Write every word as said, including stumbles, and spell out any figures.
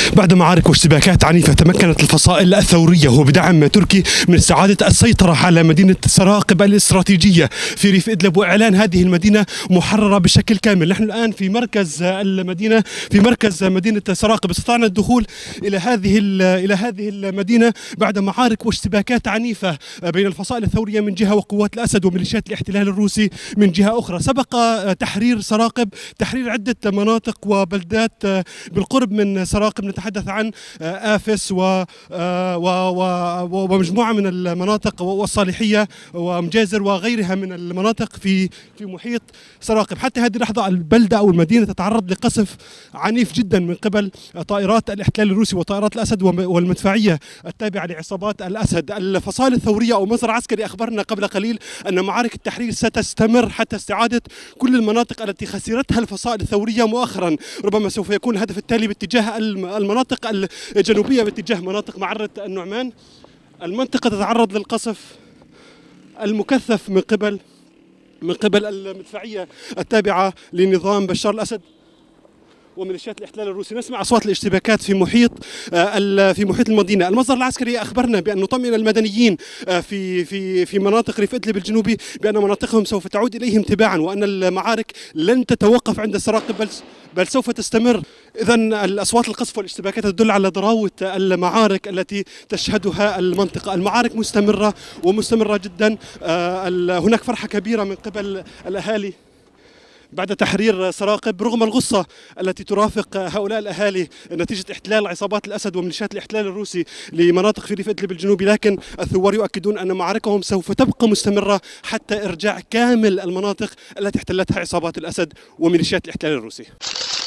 بعد معارك واشتباكات عنيفة تمكنت الفصائل الثورية وبدعم تركي من استعادة السيطرة على مدينة سراقب الاستراتيجية في ريف إدلب، وإعلان هذه المدينة محررة بشكل كامل. نحن الآن في مركز المدينة، في مركز مدينة سراقب. استطعنا الدخول إلى هذه إلى هذه المدينة بعد معارك واشتباكات عنيفة بين الفصائل الثورية من جهة وقوات الأسد وميليشيات الاحتلال الروسي من جهة أخرى. سبق تحرير سراقب، تحرير عدة مناطق وبلدات بالقرب من سراقب، نتحدث عن آفس و ومجموعة من المناطق والصالحية ومجازر وغيرها من المناطق في في محيط سراقب. حتى هذه اللحظة البلدة أو المدينة تتعرض لقصف عنيف جدا من قبل طائرات الاحتلال الروسي وطائرات الأسد والمدفعية التابعة لعصابات الأسد. الفصائل الثورية أو مصدر عسكري أخبرنا قبل قليل أن معارك التحرير ستستمر حتى استعادة كل المناطق التي خسرتها الفصائل الثورية مؤخرا. ربما سوف يكون الهدف التالي باتجاه المناطق الجنوبية، باتجاه مناطق معرة النعمان. المنطقة تتعرض للقصف المكثف من قبل من قبل المدفعية التابعة لنظام بشار الأسد وميليشيات الاحتلال الروسي. نسمع اصوات الاشتباكات في محيط في محيط المدينه. المصدر العسكري اخبرنا بان نطمئن المدنيين في في في مناطق ريف ادلب الجنوبي بان مناطقهم سوف تعود اليهم تباعا، وان المعارك لن تتوقف عند سراقب بل بل سوف تستمر. اذا الاصوات القصف والاشتباكات تدل على ضراوه المعارك التي تشهدها المنطقه. المعارك مستمره ومستمره جدا. هناك فرحه كبيره من قبل الاهالي بعد تحرير سراقب رغم الغصة التي ترافق هؤلاء الأهالي نتيجة احتلال عصابات الأسد وميليشيات الاحتلال الروسي لمناطق في ريف إدلب الجنوبي. لكن الثوار يؤكدون أن معاركهم سوف تبقى مستمرة حتى إرجاع كامل المناطق التي احتلتها عصابات الأسد وميليشيات الاحتلال الروسي.